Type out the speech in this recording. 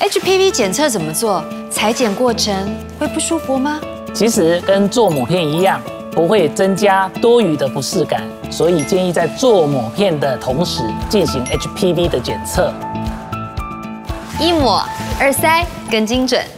HPV 检测怎么做？裁剪过程会不舒服吗？ 其实跟做抹片一样，不会增加多余的不适感，所以建议在做抹片的同时进行 HPV 的检测。 一抹二塞更精准。